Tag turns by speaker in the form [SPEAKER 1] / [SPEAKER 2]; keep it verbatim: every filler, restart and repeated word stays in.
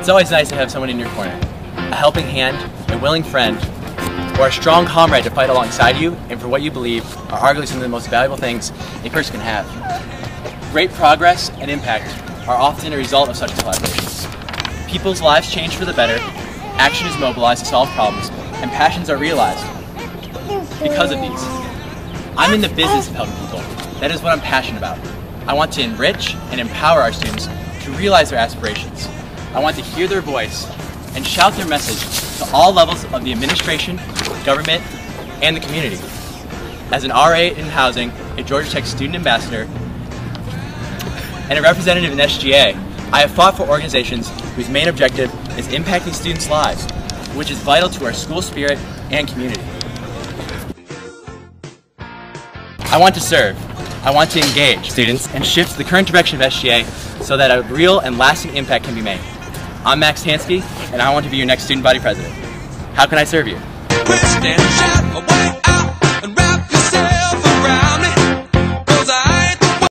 [SPEAKER 1] It's always nice to have someone in your corner, a helping hand, a willing friend, or a strong comrade to fight alongside you and for what you believe are arguably some of the most valuable things a person can have. Great progress and impact are often a result of such collaborations. People's lives change for the better, action is mobilized to solve problems, and passions are realized because of these. I'm in the business of helping people. That is what I'm passionate about. I want to enrich and empower our students to realize their aspirations. I want to hear their voice and shout their message to all levels of the administration, government, and the community. As an R A in housing, a Georgia Tech student ambassador, and a representative in S G A, I have fought for organizations whose main objective is impacting students' lives, which is vital to our school spirit and community. I want to serve, I want to engage students and shift the current direction of S G A so that a real and lasting impact can be made. I'm Max Tanski, and I want to be your next student body president. How can I serve you?